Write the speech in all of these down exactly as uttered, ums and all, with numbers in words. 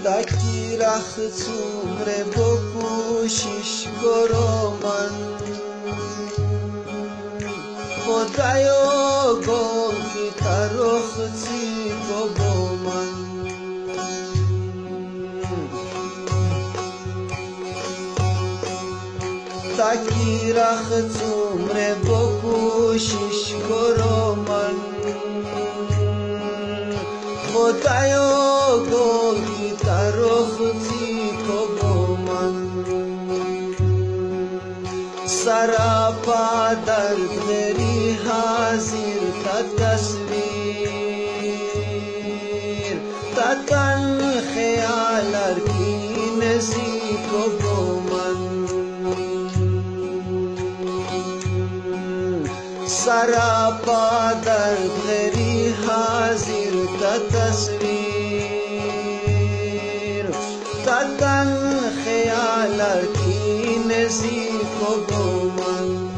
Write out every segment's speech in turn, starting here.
تکی رخ تمره بپوشیش برو من خدایا گاهی ترختی با من تکی رخ تمره بپوشیش برو من خدایا گاهی ترختی با من سراپا درد غری حاضر تا تصویر تا تن خیال ارکی نزیک با من سراپا درد غری حاضر تا تصویر تا تن خیال ارکی نزیک با من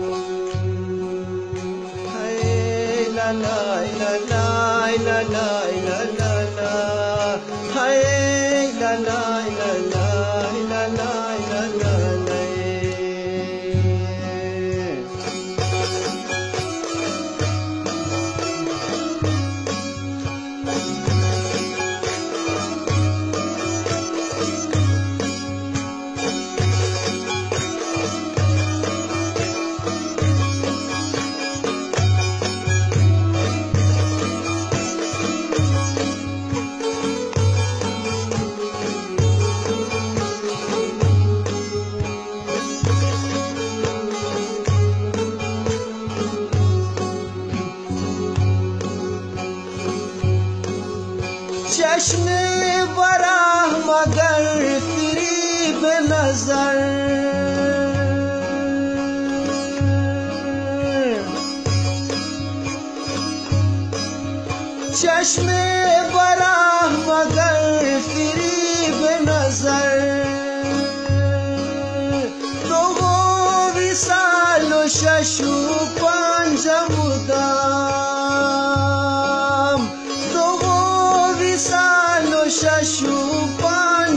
های لا لا لا لا لا لا لا لا های لا لا لا لا لا لا لا لا چشم براه مگر فریب نظر چشم براه مگر فریب نظر دو وصال و شش و پنج بودم وصال و شش و پنج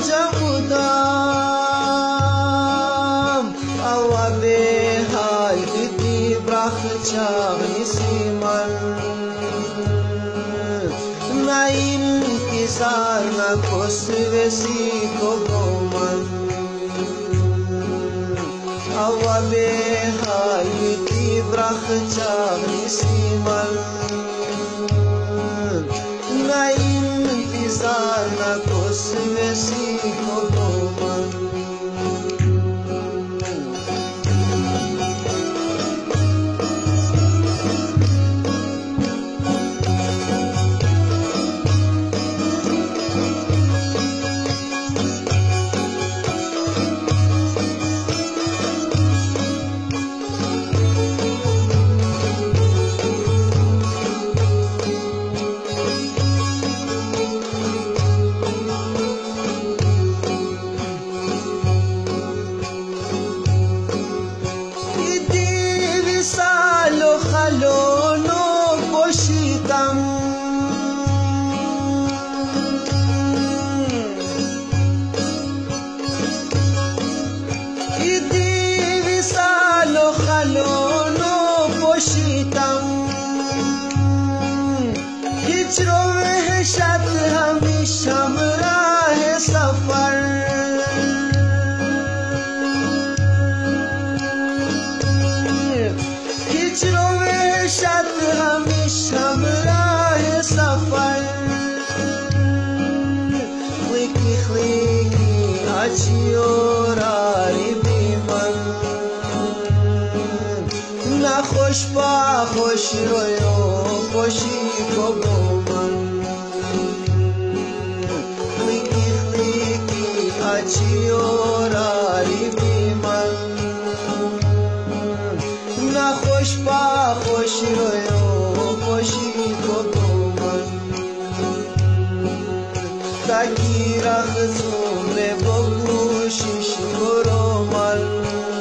بودم او به حال دیدی برخ چاغنیسی من نه انتظار نه کس وسی کو من او به حال دیدی برخ چاغنیسی من نه انتظار نه کس وسی کو من خلونو پوشیدم ایدی وصال و خلونو پوشیدم هیچ رو وحشت همیشه همراه سفر هیچ رو وحشت همیشه همراه سفر خلیکی خلیکی هچی و راری بی من نخوش با خوش رویو خوشی کو با من خلیکی خلیکی هچی و راری بی من خوش با خوش رویو خوشی کو من تکی رخ تمره بپوشیش برو من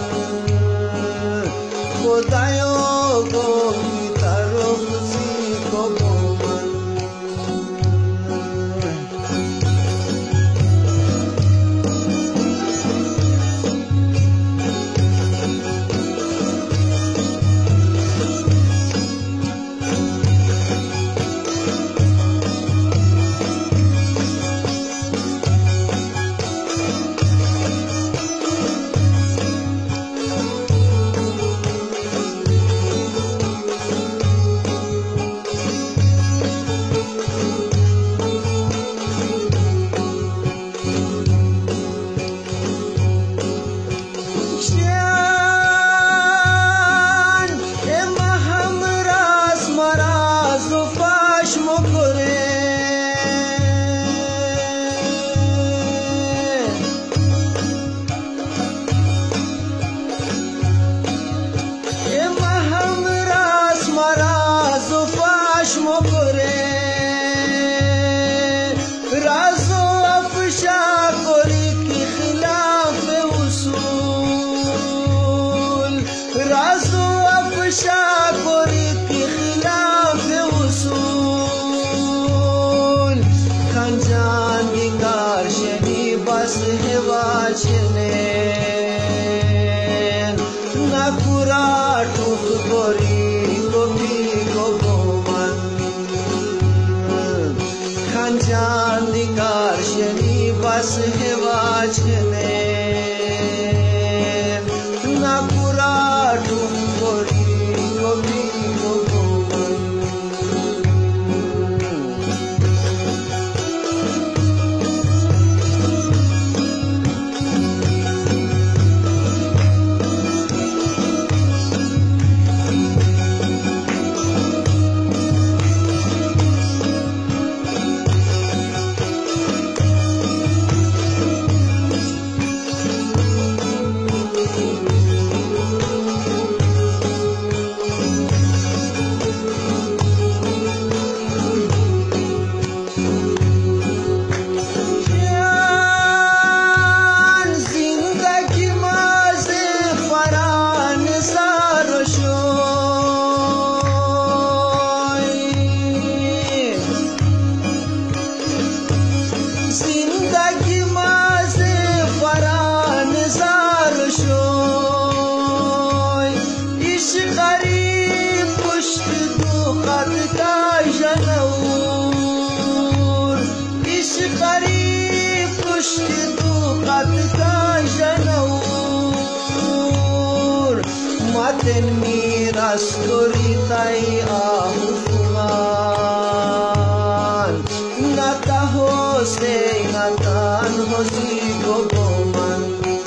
خدایا گاهی ترختی کو من hevaçnen nakura tuk gori gopi gogoman khanjan dikar sheni bas hevaçnen nakura tuk gori gopi gogoman Maten miras koritai ahuman Nata hose ngatan hosi gogoman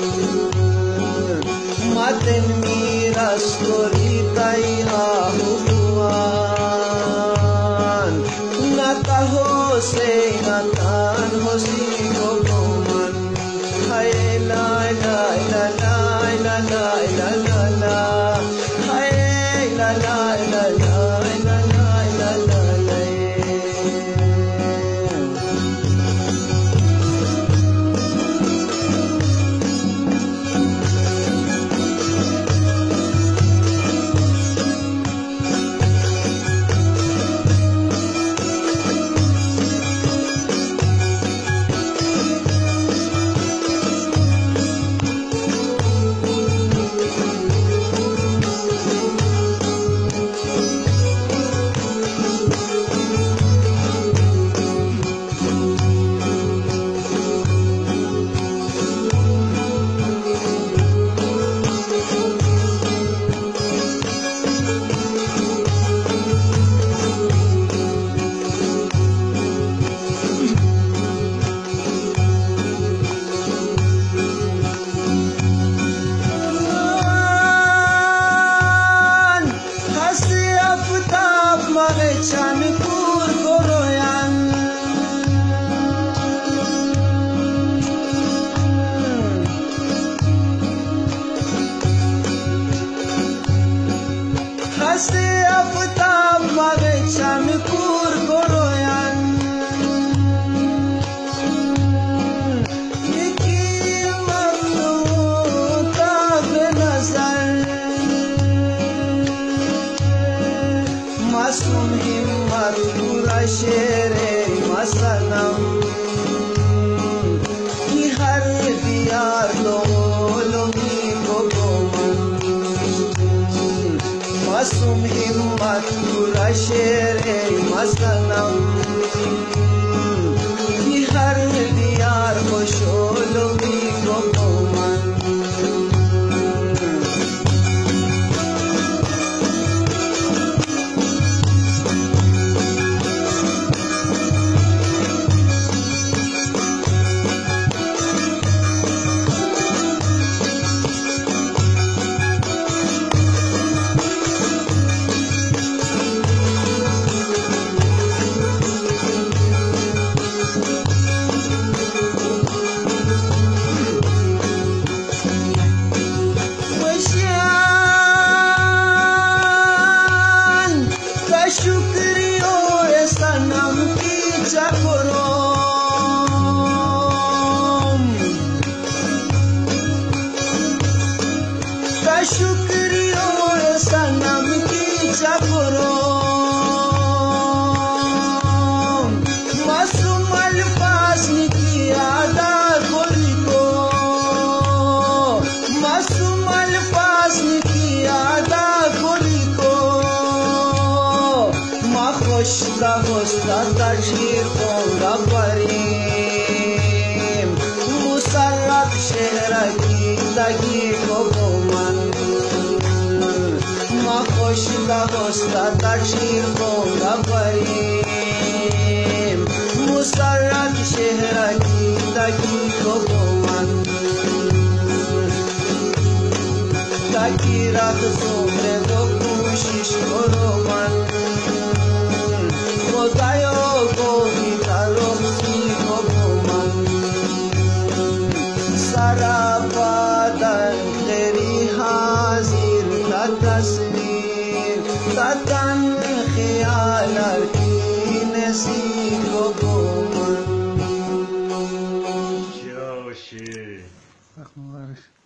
Maten miras koritai ahuman Nata hose ngatan hosi gogoman Hai la la la la la la la la la Hai la la la la la la la la la Masum himmat pura shere masanam Ki har diyar lologi gogoman Masum himmat pura shere masanam Ki har diyar khoshologi gogoman هستا هستا تشیر کنگا بریم مسرت شهرکی دگی کو با من ما خوشتا هستا تشیر کنگا بریم مسرت شهرکی دگی کو با من دگی رات زمره دو کوشش کرو من خدایا گوهی ترخصی کو با من سراپادن خیری حاضر تا تصویر تا تن خیال کی نصیب کو با من جوشی